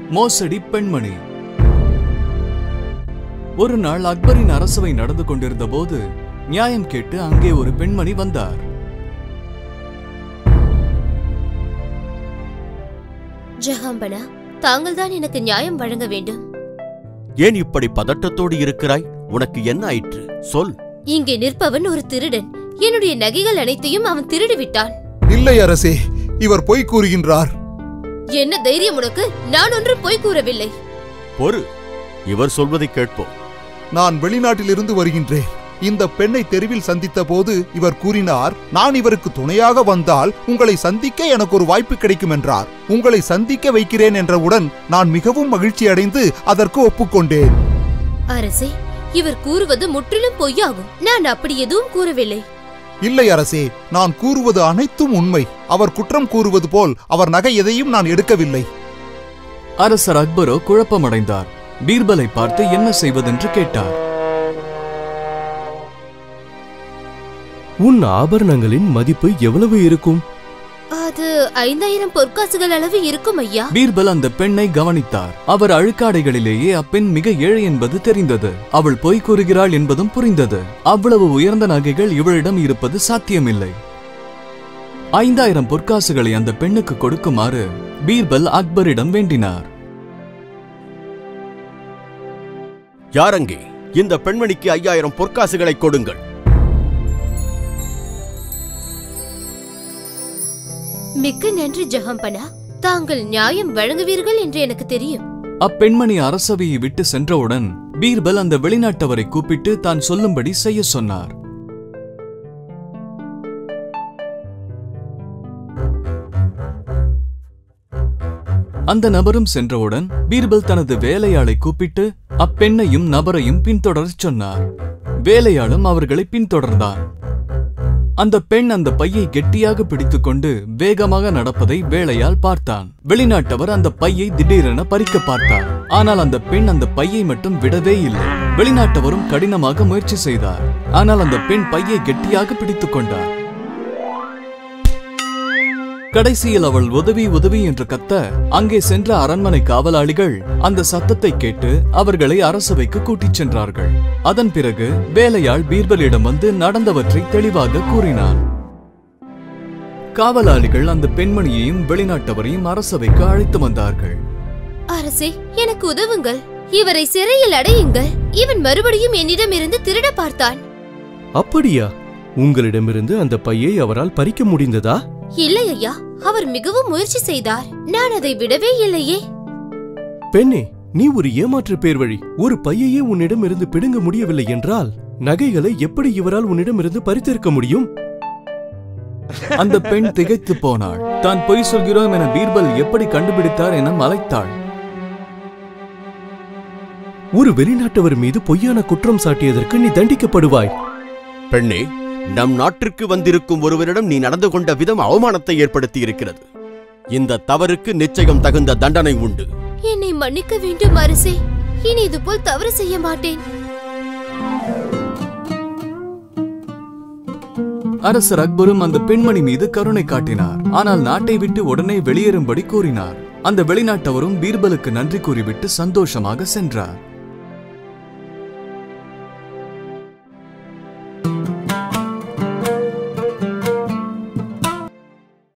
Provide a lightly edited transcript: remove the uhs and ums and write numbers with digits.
மோசடி பெண்மணி. ஒரு நாள் அக்பரின் அரசவை நடந்து கொண்டிருந்த போது நியாயம் கேட்டு அங்கே ஒரு பெண்மணி வந்தார். ஜஹாம்பனா, தாங்கள் தான் எனக்கு நியாயம் வழங்க வேண்டும். ஏன் இப்படி பதட்டத்தோடு இருக்கிறாய்? உனக்கு என்ன ஆயிற்று? சொல். இங்கே நிற்பவன் ஒரு திருடன். என்னுடைய நகைகள் அனைத்தையும் அவன் திருடி விட்டான். இல்லை அரசே, இவர் பொய் கூறுகின்றார். என்ன தைரியம் உனக்கு? நான் ஒன்றும் பொய் கூறவில்லை. பொறு, இவர் சொல்வதை கேட்போம். நான் வெளிநாட்டிலிருந்து வருகின்றேன். இந்த பெண்ணை தெருவில் சந்தித்த போது இவர் கூறினார், நான் இவருக்கு துணையாக வந்தால் உங்களை சந்திக்க எனக்கு ஒரு வாய்ப்பு கிடைக்கும் என்றார். உங்களை சந்திக்க வைக்கிறேன் என்றவுடன் நான் மிகவும் மகிழ்ச்சி அடைந்து அதற்கு ஒப்புக்கொண்டேன். அரசே, இவர் கூறுவது முற்றிலும் பொய்யாகும். நான் அப்படி எதுவும் கூறவில்லை. இல்லை அரசே, நான் கூறுவது அனைத்தும் உண்மை. அவர் குற்றம் கூறுவது போல் அவர் நகை எதையும் நான் எடுக்கவில்லை. அரசர் அக்பரோ குழப்பமடைந்தார். பீர்பலை பார்த்து என்ன செய்வதென்று கேட்டார். உன் ஆபரணங்களின் மதிப்பு எவ்வளவு இருக்கும்? அது 5000 பொற்காசுகள் அளவு இருக்கும் ஐயா. பீர்பல் அந்த பெண்ணை கவனித்தார். அவர் அழுக்காடைகளிலேயே அப்பெண் மிக ஏழை என்பது தெரிந்தது. அவள் பொய் கூறுகிறாள் என்பதும் புரிந்தது. அவ்வளவு உயர்ந்த நகைகள் இவளிடம் இருப்பது சாத்தியமில்லை. 5000 பொற்காசுகளை அந்த பெண்ணுக்கு கொடுக்குமாறு பீர்பல் அக்பரிடம் வேண்டினார். யாரங்கே? இந்த பெண்மணிக்கு 5000 பொற்காசுகளை கொடுங்கள். மிக்க நன்றி ஜஹாம்பனா. தாங்கள் நியாயம் வழங்குவீர்கள் என்று எனக்கு தெரியும். அப்பெண்மணி அரசவையை விட்டு சென்றவுடன் பீர்பல் அந்த வெளிநாட்டவரை கூப்பிட்டு தான் சொல்லும்படி செய்ய சொன்னார். அந்த நபரும் சென்றவுடன் பீர்பல் தனது வேலையாளை கூப்பிட்டு அப்பெண்ணையும் நபரையும் பின்தொடரச் சொன்னார். வேலையாளும் அவர்களை பின்தொடர்ந்தான். அந்த பெண் அந்த பையை கெட்டியாக பிடித்துக்கொண்டு வேகமாக நடப்பதை வேலையால் பார்த்தான். வெளிநாட்டவர் அந்த பையை திடீரென பறிக்க பார்த்தார். ஆனால் அந்த பெண் அந்த பையை மட்டும் விடவே இல்லை. வெளிநாட்டவரும் கடினமாக முயற்சி செய்தார். ஆனால் அந்த பெண் பையை கெட்டியாக பிடித்துக் கொண்டார். கடைசியில் அவள் உதவி உதவி என்று கத்த அங்கே சென்ற அரண்மனை காவலாளிகள் அந்த சத்தத்தை கேட்டு அவர்களை அரசவைக்கு கூட்டிச் சென்றார்கள். அதன் பிறகு வேலையாள் பீர்பலிடம் வந்து நடந்தவற்றை தெளிவாக கூறினான். காவலாளிகள் அந்த பெண்மணியையும் வெளிநாட்டவரையும் அரசவைக்கு அழைத்து வந்தார்கள். அரசே, எனக்கு உதவுங்கள். இவரை சிறையில் அடையுங்கள். இவன் மறுபடியும் என்னிடம் இருந்து திருட பார்த்தான். அப்படியா? உங்களிடமிருந்து அந்த பையை அவரால் பறிக்க முடிந்ததா? இல்லை ஐயா, அவர் மிகவும் முயற்சி செய்தார். நான் அதை விடவே இல்லையே. பெண்ணே, நீ ஒரு ஏமாற்று பேர்வழி. ஒரு பையையே உன்னிடம் இருந்து பிடுங்க முடியவில்லை என்றால் நகைகளை எப்படி இவரால் உன்னிடம் இருந்து பறித்திருக்க முடியும்? அந்த பெண் திகைத்து போனாள். தான் பொய் சொல்கிறோம் என பீர்பல் எப்படி கண்டுபிடித்தார் என மலைத்தாள். ஒரு வெளிநாட்டவர் மீது பொய்யான குற்றம் சாட்டியதற்கு நீ தண்டிக்கப்படுவாய். பெண்ணே, நம் நாட்டிற்கு வந்திருக்கும் ஒருவரிடம் நீ நடந்து கொண்ட விதம் அவமானத்தை ஏற்படுத்தி இருக்கிறது. இந்த தவறுக்கு நிச்சயம் தகுந்த தண்டனை உண்டு. என்னை மன்னிக்க வேண்டும் அரசே. இனி இதுபோல் தவறு செய்ய மாட்டேன். அரசர் அக்பரும் அந்த பெண்மணி மீது கருணை காட்டினார். ஆனால் நாட்டை விட்டு உடனே வெளியேறும்படி கூறினார். அந்த வெளிநாட்டவரும் பீர்பலுக்கு நன்றி கூறிவிட்டு சந்தோஷமாக சென்றார்.